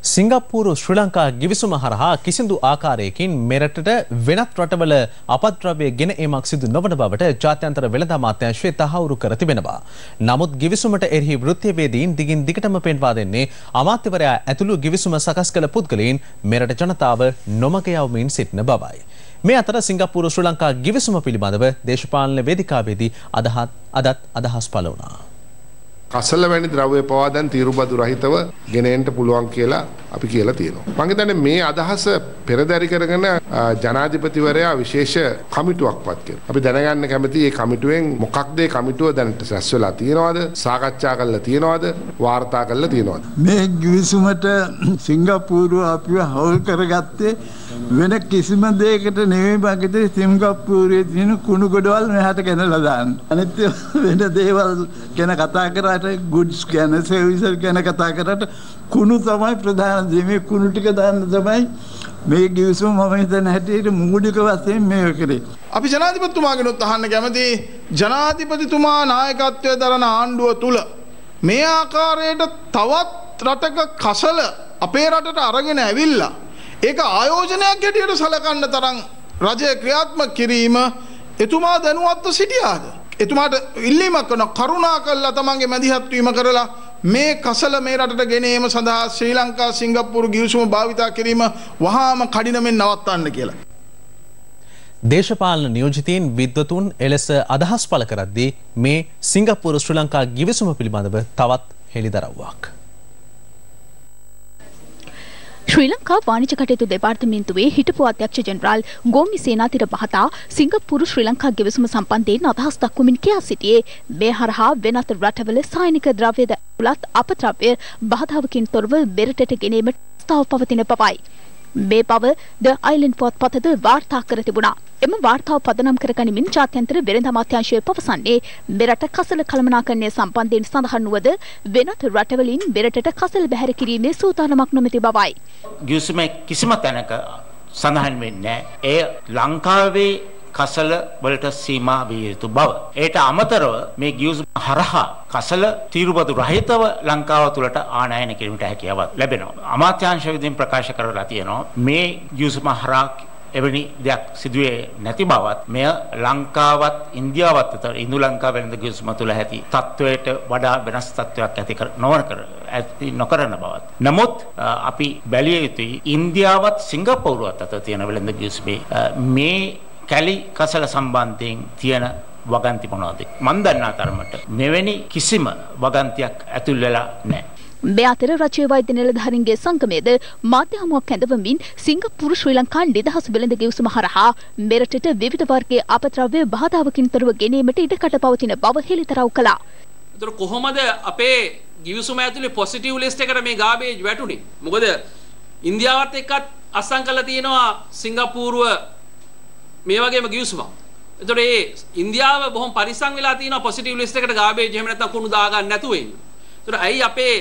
සිංගප්පූරු ශ්‍රී ලංකා ගිවිසුම හරහා කිසිදු ආකාරයකින් මෙරටට වෙනත් රටවල අපද්‍රව්‍ය ගෙන ඒමක් සිදු නොවන බවට ජාත්‍යන්තර වෙළඳ අමාත්‍යාංශය තහවුරු කර තිබෙනවා. නමුත් ගිවිසුමට එරෙහි වෘත්තීයවේදීන් දිගින් දිගටම පෙන්වා දෙන්නේ අමාත්‍යවරයා ඇතුළු ගිවිසුම සකස් කළ පුද්ගලයන් මෙරට ජනතාව නොමග යවමින් සිටින බවයි. මේ අතර සිංගප්පූරු ශ්‍රී ලංකා ගිවිසුම පිළිබඳව දේශපාලන වේදිකාවේදී අදත් අදහස් පළ වුණා. කසල වැනි ද්‍රව්‍ය පවා දැන් තීරුබදු රහිතව ගෙනෙන්න පුළුවන් කියලා අපි කියලා තියෙනවා. මම හිතන්නේ මේ අදහස පෙරදරි කරගෙන ජනාධිපතිවරයා විශේෂ කමිටුවක් පත් කරනවා. අපි දැනගන්න කැමති මේ කමිටුවෙන් මොකක්ද මේ කමිටුව දැනට රැස් වෙලා තියෙනවද? සාකච්ඡා කරලා තියෙනවද? වාර්තා කරලා තියෙනවද? මේ ගිවිසුමට සිංගප්පූරුව අපිව හවුල් කරගත්තේ වෙන කිසිම දෙයකට නෙවෙයි. බගිතේ සිංගප්පූරුවේ තියෙන කුණු ගොඩවල් මෙහාට ගෙනලා දාන්න. අනිත් වෙන දේවල් ගැන කතා කරා goods ගැන services ගැන කතා කරාට කුණු තමයි ප්‍රධාන දේ. මේ කුණු ටික දාන්න තමයි මේ ගිවිසුම මම හිතන හැටියට මූලික වශයෙන් මේ කරේ. අපි ජනාධිපතිතුමාගෙනුත් අහන්න කැමති ජනාධිපතිතුමා නායකත්වයේ දරන ආණ්ඩුව තුල මේ ආකාරයට තවත් රටක කසල අපේ රටට අරගෙන ඇවිල්ලා ඒක ආයෝජනයක් හැටියට සලකන්න තරම් රජය ක්‍රියාත්මක කිරීම එතුමා දැනුවත්ව සිටියාද? එතුමාට ඉල්ලීමක් කරන කරුණා කළා තමන්ගේ මැදිහත් වීම කරලා මේ කසල මේ රටට ගෙනීම සඳහා ශ්‍රී ලංකා සිංගප්පූරු ගිවිසුම භාවිතා කිරීම වහාම කඩිනමින් නවත්තන්න කියලා. දේශපාලන නියෝජිතයින් විද්වතුන් එලෙස අදහස් පළ කරද්දී මේ සිංගප්පූරු ශ්‍රී ලංකා ගිවිසුම පිළිබඳව තවත් හෙළිදරව්වක්. ශ්‍රී ලංකා වාණිජ කටයුතු දෙපාර්තමේන්තුවේ හිටපු අධ්‍යක්ෂ ජෙනරාල් ගෝමි සේනාතිර මහතා සිංගප්පූරු ශ්‍රී ලංකා ගෙවිසුම සම්බන්ධයෙන් අදහස් දක්වමින් කියා සිටියේ මේ හරහා වෙනත් රටවල සායනික ද්‍රව්‍යද උලත් අපද්‍රව්‍ය බාධාවකින් තොරව මෙරටට ගෙනීමට ස්ථාව පවතින බවයි. මේ බව ද අයිලන්ඩ් පොත්පතද වාර්තා කර තිබුණා. එම වාර්තාව පදනම් කරගනිමින් ජාත්‍යන්තර වෙළඳ අමාත්‍යාංශය පවසන්නේ මෙරට කසල කළමනාකරණය සම්බන්ධයෙන් සඳහන් වුවද වෙනත් රටවලින් මෙරටට කසල බැහැර කිරීමේ සූදානමක් නොමැති බවයි. ගිවිසුමේ කිසිම තැනක සඳහන් වෙන්නේ එය ලංකාවේ කසල වලට සීමා විය යුතු බව. ඒට අමතරව මේ ගිවිසුම හරහා කසල තීරුබදු රහිතව ලංකාව තුළට ආනයන කිරීමට හැකියාවක් ලැබෙනවා. අමාත්‍යාංශ විසින් ප්‍රකාශ කරලා තියෙනවා මේ ගිවිසුම හරහා එවැනි දෙයක් සිදුවේ නැති බවත් මෙය ලංකාවත් ඉන්දියාවත් අතර ඉන්දු ලංකාව වෙනද ගිවිසුම තුළ ඇති තත්වයට වඩා වෙනස් තත්වයක් ඇති නොකරන බවත්. නමුත් අපි බැලිය යුතුයි ඉන්දියාවත් සිංගප්පූරුවත් අතර තියෙන වෙළඳ ගිවිසුමේ මේ කැලි කසල සම්බන්ධයෙන් තියෙන වගන්ති මොනවද? මන් දන්නා තරමට මෙවැනි කිසිම වගන්තියක් ඇතුල් වෙලා නැහැ. මේ අතර රජයේ වෛද්‍ය නිලධාරීන්ගේ සංගමයේද මාධ්‍ය හමුවක් කැඳවමින් සිංගප්පූරු ශ්‍රී ලංකා නිදහස් වෙළඳ ගෙවිසුම හරහා මෙරටට විවිධ වර්ගයේ අපද්‍රව්‍ය බාධාවකින් තොරව ගෙනීමට ඉඩකඩ පවතින බව හෙළිදරව් කළා. ඒතර කොහොමද අපේ ගිවිසුම ඇතුලේ පොසිටිව් ලිස්ට් එකට මේ ගාබේජ් වැටුනේ? මොකද ඉන්දියාවත් එක්කත් අස්සම් කරලා තියෙනවා සිංගප්පූරුව මේ වගේම ගිවිසුමක්. ඒතර ඒ ඉන්දියාව බොහොම පරිස්සම් වෙලා තියෙනවා පොසිටිව් ලිස්ට් එකට ගාබේජ් එහෙම නැත්නම් කුණු දාගන්න නැතුව ඉන්න. ඒතර ඇයි අපේ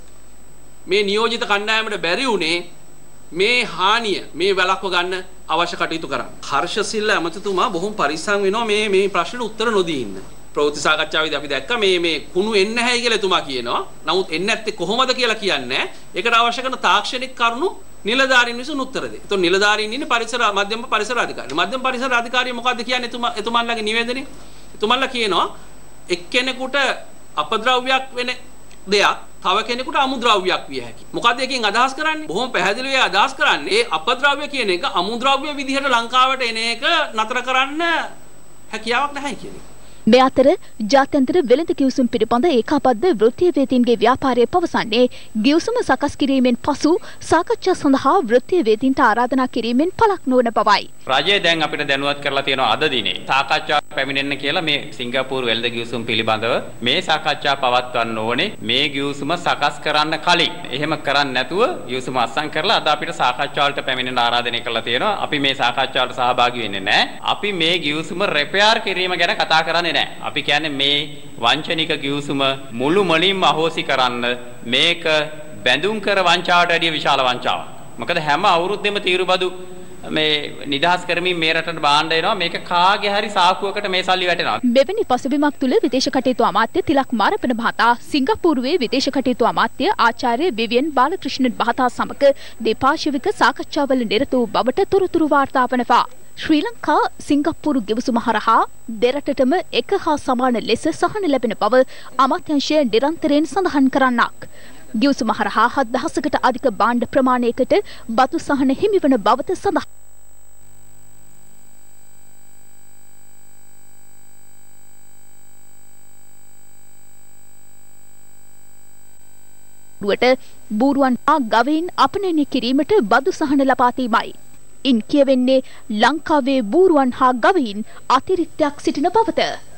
මේ නියෝජිත කණ්ඩායමට බැරි වුණේ මේ හානිය මේ වැළක්ව ගන්න අවශ්‍ය කටයුතු කරන්න. හර්ෂසිල්ල ඇමතිතුමා බොහොම පරිස්සම් වෙනවා මේ ප්‍රශ්නෙට උත්තර නොදී ඉන්න. ප්‍රවෘත්ති සාකච්ඡාවේදී අපි දැක්කා මේ කුණු එන්නේ නැහැයි කියලා එතුමා කියනවා. නමුත් එන්නේ නැත්තේ කොහොමද කියලා කියන්නේ නැහැ. ඒකට අවශ්‍ය කරන තාක්ෂණික කරුණු නිලධාරීන් විසින් උත්තර දෙයි. ඒතකොට නිලධාරීන් ඉන්නේ මධ්‍යම පරිසර අධිකාරිය. මධ්‍යම පරිසර අධිකාරිය මොකද්ද කියන්නේ එතුමන්ලගේ නිවේදනේ? එතුමන්ලා කියනවා එක්කෙනෙකුට අපද්‍රව්‍යයක් වෙන දෙයක් තව කෙනෙකුට අමුද්‍රව්‍යයක් විය හැකියි. මොකද එකකින් අදහස් කරන්නේ? බොහොම පැහැදිලිව අදහස් කරන්නේ අපද්‍රව්‍ය කියන එක අමුද්‍රව්‍ය විදිහට ලංකාවට එන එක නතර කරන්න හැකියාවක් නැහැ කියන එක. මේ අතර ජාත්‍යන්තර වෙළඳ ගිවිසුම් පිළිබඳ ඒකාබද්ධ වෘත්තීයවේදීන්ගේ ව්‍යාපාරය පවසන්නේ ගිවිසුම සකස් කිරීමෙන් පසු සාකච්ඡා සඳහා වෘත්තීයවේදීන්ට ආරාධනා කිරීමෙන් පළක් නොවන බවයි. රජය දැන් අපිට දැනුවත් කරලා තියෙනවා අද දිනේ සාකච්ඡාවට පැමිණෙන්න කියලා මේ සිංගප්පූරු වෙළඳ ගිවිසුම් පිළිබඳව මේ සාකච්ඡා පවත්වන්න ඕනේ මේ ගිවිසුම සකස් කරන්න කලින්. එහෙම කරන්නේ නැතුව ගිවිසුම අත්සන් කරලා අද අපිට සාකච්ඡාවලට පැමිණෙන්න ආරාධනය කරලා තියෙනවා. අපි මේ සාකච්ඡාවට සහභාගී වෙන්නේ නැහැ. අපි මේ ගිවිසුම රෙපෙයාර් කිරීම ගැන කතා කරන්නේ නැහැ. අපි කියන්නේ මේ වංචනික ගිවිසුම මුළු මලින්ම අහෝසි කරන්න මේක බැඳුම් කර වංචාවට වැඩිය විශාල වංචාවක්. මොකද හැම අවුරුද්දෙම තීරුබදු මේ නිදහස් කරමින් මේ රටට බාණ්ඩ එනවා. මේක කාගේ හරි සාකුවකට මේ සල්ලි වැටෙනවා. මෙවැනි පසුබිමක් තුළ විදේශ කටයුතු අමාත්‍ය තිලක් මාරපන මහතා සිංගප්පූරුවේ විදේශ කටයුතු අමාත්‍ය ආචාර්ය විවියන් බාලකෘෂ්ණන් මහතා සමග දෙපාර්ශ්වික සාකච්ඡාවල නිරත වූ බවට තොරතුරු වාර්තා වනවා. ශ්‍රී ලංකා සිංගප්පූරු ගෙවසුම හරහා දෙරටටම එක හා සමාන ලෙස සහන ලැබෙන බව අමාත්‍යාංශය නිරන්තරයෙන් සඳහන් කරන්නක්. ගෙවසුම හරහා 7000කට අධික භාණ්ඩ ප්‍රමාණයකට බතු සහන හිමිවන බවද සඳහන්. බූරුවන් හා ගවයින් අපනයනය කිරීමට බදු සහන ලබා දීමයි. ඉන් කියවෙන්නේ ලංකාවේ බූරුවන් හා ගවයින් අතිරික්තයක් සිටින බවත.